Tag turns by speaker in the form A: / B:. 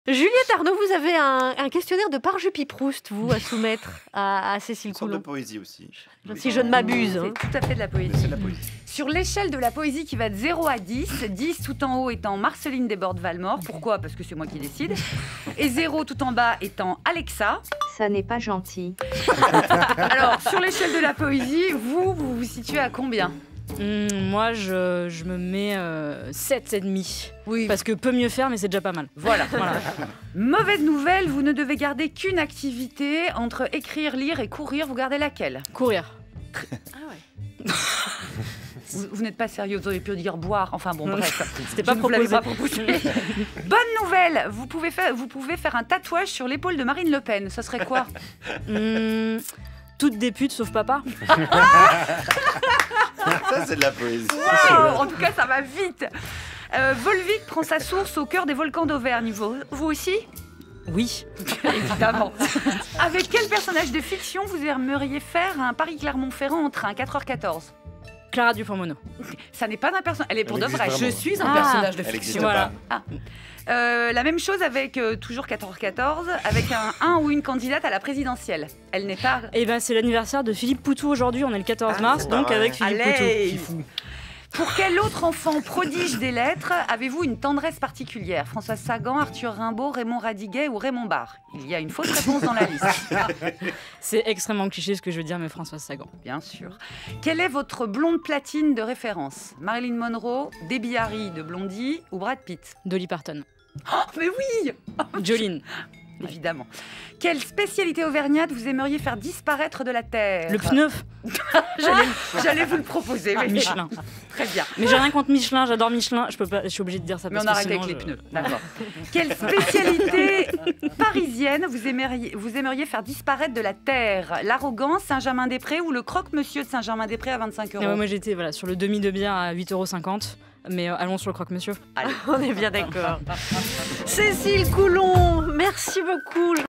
A: Juliette Arnaud, vous avez un questionnaire de Parjupy-Proust, vous, à soumettre à Cécile
B: Une sorte
A: Coulon.
B: de poésie aussi.
A: Si je ne m'abuse.
C: C'est tout à fait de la poésie.
B: C'est de la poésie.
C: Sur l'échelle de la poésie qui va de 0 à 10, 10 tout en haut étant Marceline Desbordes-Valmore. Pourquoi ? Parce que c'est moi qui décide. Et 0 tout en bas étant Alexa.
D: Ça n'est pas gentil.
C: Alors, sur l'échelle de la poésie, vous vous situez à combien ?
E: Moi, je me mets 7,5.
C: Oui.
E: Parce que peut mieux faire, mais c'est déjà pas mal.
C: Voilà. Mauvaise nouvelle, vous ne devez garder qu'une activité entre écrire, lire et courir. Vous gardez laquelle ?
E: Courir.
C: Vous n'êtes pas sérieux, vous auriez pu dire boire. Enfin bon, bref.
E: C'était pas
C: Je ne vous l'avais
E: proposé.
C: pas proposé. Bonne nouvelle, vous pouvez faire un tatouage sur l'épaule de Marine Le Pen. Ça serait quoi ?
E: Toutes des putes sauf papa.
B: Ça, c'est de la poésie.
C: Wow, en tout cas, ça va vite. Volvic prend sa source au cœur des volcans d'Auvergne. Vous aussi ?
E: Oui.
C: Évidemment. Avec quel personnage de fiction vous aimeriez faire un Paris-Clermont-Ferrand en train, 4h14 ?
E: Clara Dupont-Mono.
C: Ça n'est pas un personnage. Elle est pour
B: Elle
C: de
B: existe
C: vrai.
B: vraiment.
C: Je suis un personnage de
B: Elle
C: fiction.
B: existe
E: Voilà.
B: pas.
C: La même chose avec toujours 4h14, avec un ou une candidate à la présidentielle. Elle n'est pas.
E: Et ben c'est l'anniversaire de Philippe Poutou aujourd'hui, on est le 14 mars,
B: c'est
E: donc
B: pas vrai.
E: avec Philippe
C: Allez.
E: Poutou.
C: Pour quel autre enfant prodige des lettres avez-vous une tendresse particulière ? François Sagan, Arthur Rimbaud, Raymond Radiguet ou Raymond Barre ? Il y a une fausse réponse dans la liste.
E: C'est extrêmement cliché ce que je veux dire, mais Françoise Sagan.
C: Bien sûr. Quelle est votre blonde platine de référence ? Marilyn Monroe, Debbie Harry de Blondie ou Brad Pitt ?
E: Dolly Parton.
C: Oh, mais oui !
E: Jolene.
C: Évidemment. Quelle spécialité auvergnate vous aimeriez faire disparaître de la Terre ?
E: Le pneu.
C: J'allais vous le proposer. Mais...
E: Michelin.
C: Très bien.
E: Mais j'ai rien contre Michelin, j'adore Michelin. Je suis obligée de dire ça
C: Mais
E: parce
C: on
E: que
C: arrête avec
E: sinon,
C: les pneus. D'accord. Quelle spécialité parisienne vous aimeriez faire disparaître de la Terre ? L'arrogance, Saint-Germain-des-Prés ou le croque-monsieur de Saint-Germain-des-Prés à 25 €?
E: Moi j'étais sur le demi de bière à 8,50 €. Mais allons sur le croque-monsieur.
A: On est bien d'accord. Cécile Coulon, merci beaucoup.